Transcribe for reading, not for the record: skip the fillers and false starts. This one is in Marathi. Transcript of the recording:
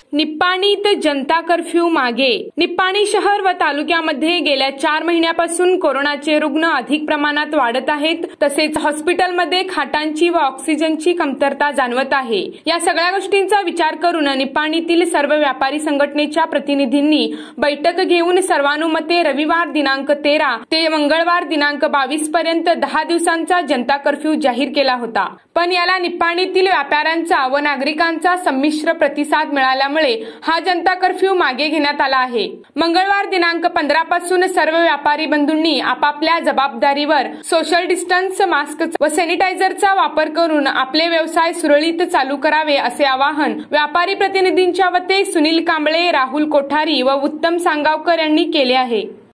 निप्पाणीत जनता कर्फ्यू मागे। निप्पाणी शहर व तालुक्यामध्ये गेल्या 4 महिन्यापासून कोरोनाचे रुग्ण अधिक प्रमाणात वाढत आहेत। तसेच हॉस्पिटलमध्ये खाटांची व ऑक्सिजनची कमतरता जाणवत आहे। या सगळ्या गोष्टींचा विचार करून निप्पाणीतील सर्व व्यापारी संघटनेच्या प्रतिनिधींनी बैठक घेऊन सर्वानुमते रविवार दिनांक 13 ते मंगळवार दिनांक 22 पर्यंत 10 दिवसांचा जनता कर्फ्यू जाहीर केला होता। पण याला निप्पाणीतील व्यापाऱ्यांचा व नागरिकांचा संमिश्र प्रतिसाद मिळाल्यामुळे हा जनता कर्फ्यू मागे घेण्यात आला आहे। मंगळवार दिनांक 15 पासून सर्व व्यापारी बंधूंनी आपापल्या जबाबदारीवर सोशल डिस्टन्स, मास्क व सॅनिटायझरचा वापर करून आपले व्यवसाय सुरळीत चालू करावे असे आवाहन व्यापारी प्रतिनिधींच्या वतीने सुनील कांबळे, राहुल कोठारी व उत्तम सांगावकर यांनी केले आहे।